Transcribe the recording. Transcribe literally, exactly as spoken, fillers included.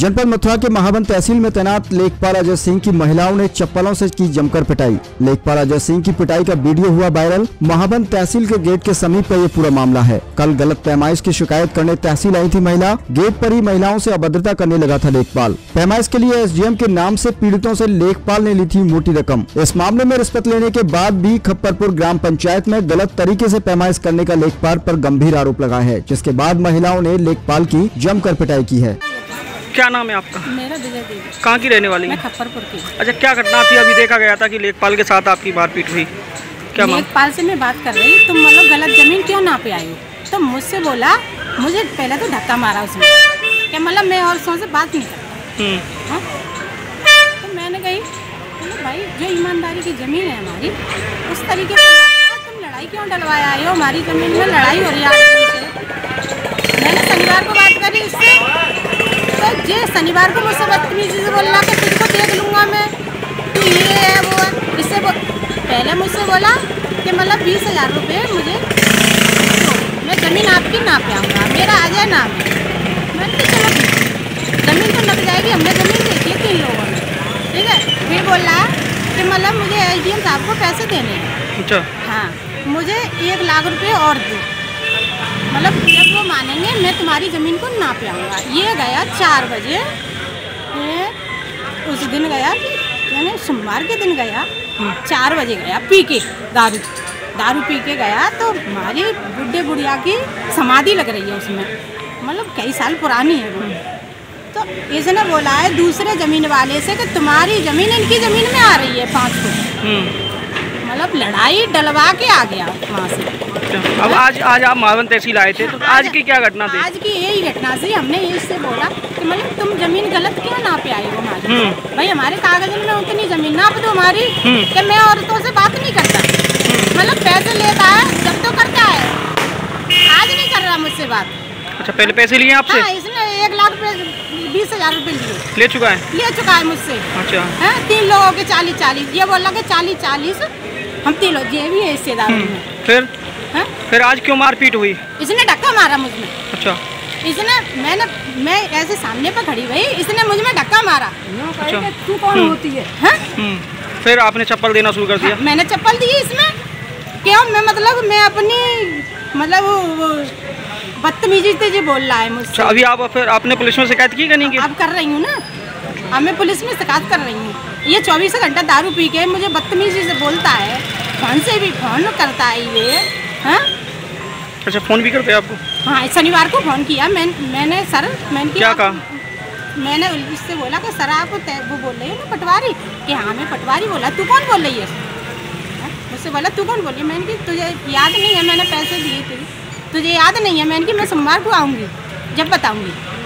जनपद मथुरा के महावन तहसील में तैनात लेखपाल अजय सिंह की महिलाओं ने चप्पलों से की जमकर पिटाई। लेखपाल अजय सिंह की पिटाई का वीडियो हुआ वायरल। महावन तहसील के गेट के समीप का ये पूरा मामला है। कल गलत पैमाइश की शिकायत करने तहसील आई थी महिला। गेट पर ही महिलाओं से अभद्रता करने लगा था लेखपाल। पैमाइश के लिए एसडीएम के नाम से पीड़ितों से लेखपाल ने ली थी मोटी रकम। इस मामले में रिश्वत लेने के बाद भी खप्परपुर ग्राम पंचायत में गलत तरीके से पैमाइश करने का लेखपाल पर गंभीर आरोप लगा है, जिसके बाद महिलाओं ने लेखपाल की जमकर पिटाई की है। क्या नाम है आपका? मेरा विजय देवी। कहाँ की रहने वाली है? मैं खप्परपुर की। अच्छा, क्या घटना थी? अभी देखा गया था कि लेखपाल के साथ आपकी मारपीट हुई, क्या? लेखपाल से मैं बात कर रही, तुम मतलब गलत जमीन क्यों नापे आई हो? तो मुझसे बोला, मुझे पहले तो धक्का मारा उसने, क्या मतलब मैं औरतों से बात नहीं करता। तो मैंने कही भाई जो ईमानदारी की जमीन है हमारी, उस तरीके से तुम लड़ाई क्यों डलवाया आए हो? हमारी जमीन में लड़ाई हो रही है। मैंने शनिवार को बात करी इससे, तो जे शनिवार को मुझसे बदतमीजी से बोला कि तुझको देख लूँगा मैं, तू ये है वो है। इससे पहले मुझसे बोला कि मतलब बीस हज़ार रुपये मुझे तो मैं ज़मीन आपकी नाप आऊँगा, मेरा अजय नाम है। मैंने कहा चलो ठीक, ज़मीन तो नप जाएगी, हमने ज़मीन देखी है तीन लोगों ने, ठीक है। फिर बोल रहा है कि मतलब मुझे एसडीएम साहब को पैसे देने हैं। अच्छा। हाँ, मुझे एक लाख रुपये और दो, मतलब जब वो मानेंगे मैं तुम्हारी ज़मीन को नाप आऊँगा। ये गया चार बजे, उस दिन गया, मैंने सोमवार के दिन गया, चार बजे गया पी के दारू दारू पी के गया। तो हमारी बुढ़े बुढ़िया की समाधि लग रही है उसमें, मतलब कई साल पुरानी है वो। तो इसने बोला है दूसरे ज़मीन वाले से कि तुम्हारी ज़मीन इनकी ज़मीन में आ रही है पाँच फुट, मतलब लड़ाई डलवा के आ गया वहाँ से। अब आज आज आप महावन तहसील आए थे, तो आज की क्या घटना थी? आज की यही घटना थी। हमने इससे बोला कि मतलब तुम जमीन गलत क्यों नापे आए हो हमारी? भाई हमारे कागज में उतनी जमीन नाप दो हमारी कि मैं औरतों से बात नहीं करता, मतलब पैसे लेता है जब तो करता है, आज नहीं कर रहा मुझसे बात। अच्छा, पहले पैसे लिए आपसे? हाँ, इसने एक लाख बीस हजार रुपये लिए ले चुका है ले चुका है मुझसे। अच्छा है, तीन लोगों के चालीस चालीस, ये बोला कि चालीस चालीस हम तीन लोग, ये भी है हिस्सेदार में। फिर है? फिर आज क्यों मारपीट हुई? इसने धक्का मारा मुझ में। अच्छा। इसने मैंने मैं ऐसे सामने पर खड़ी हुई, इसने मुझ में धक्का मारा। अच्छा। तू कौन होती है? हैं? फिर आपने चप्पल देना शुरू कर दिया? हाँ, मैंने चप्पल दी इसमें, क्यों? मैं मतलब मैं अपनी मतलब बदतमीजी से जी बोल रहा है मुझसे। अच्छा, अभी आप फिर आपने पुलिस में शिकायत की? नहीं की? अब कर रही हूँ ना, अब मैं पुलिस में शिकायत कर रही हूँ। ये चौबीस घंटा दारू पी के मुझे बदतमीजी से बोलता है, फोन से भी फोन करता है ये। हाँ? अच्छा, फोन भी करते हैं आपको? हाँ, शनिवार को फोन किया मैं, मैंने सर मैंने क्या कहा? मैंने इससे बोला कि सर आप वो बोल रही हो ना पटवारी, कि हाँ मैं पटवारी बोला। तू कौन बोल रही है? मुझसे बोला तू कौन बोल रही है? मैंने कि तुझे याद नहीं है मैंने पैसे दिए थे, तुझे याद नहीं है? मैंने कि मैं सोमवार को आऊँगी जब बताऊँगी।